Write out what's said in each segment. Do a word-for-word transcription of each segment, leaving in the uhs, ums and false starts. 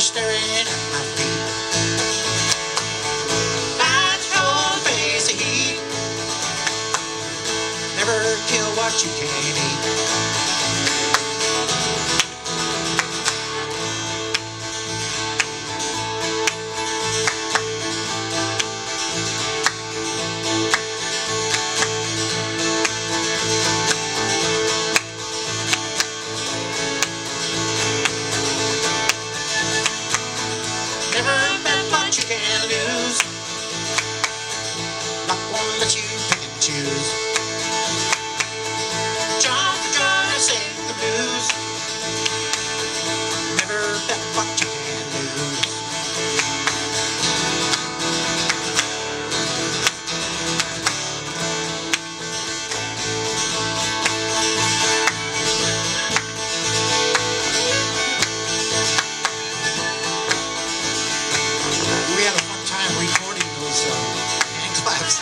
staring at my feet. Lights cold, face of heat. Never kill what you can't eat. Never bet what you can't lose. Luck won't let you pick and choose. Jump for joy, sing the blues. Never bet what you can't lose. We had a fun time recording those uh, hand claps.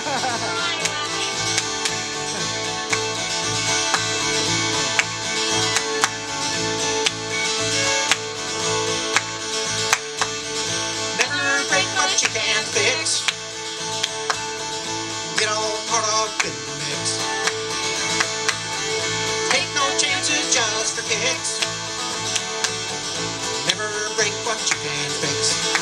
Never break what you can't fix. Get all caught up in the mix. Take no chances just for kicks. Never break what you can't fix.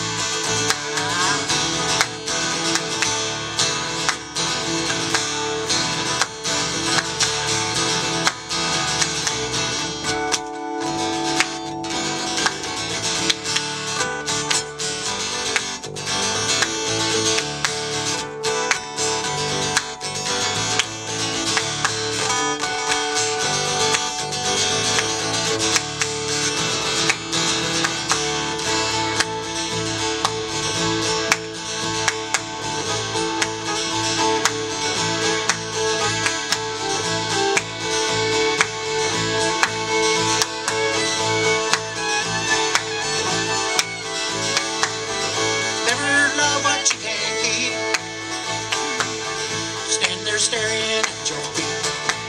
Staring at your feet.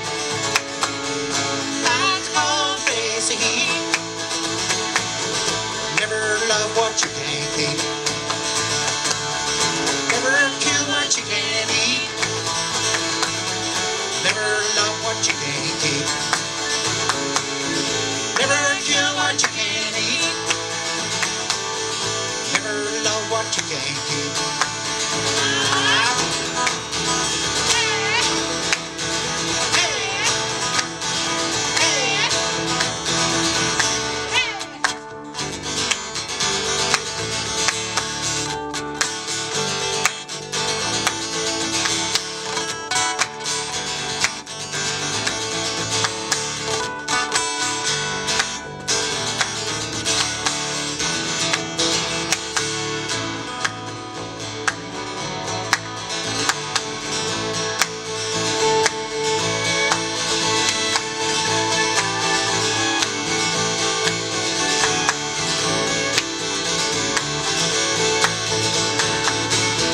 Lights cold, face of heat. Never love what you can't keep. Never kill what you can't eat. Never love what you can't keep. Never kill what you can't eat. Never love what you can't keep.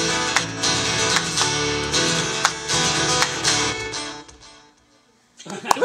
Ha ha!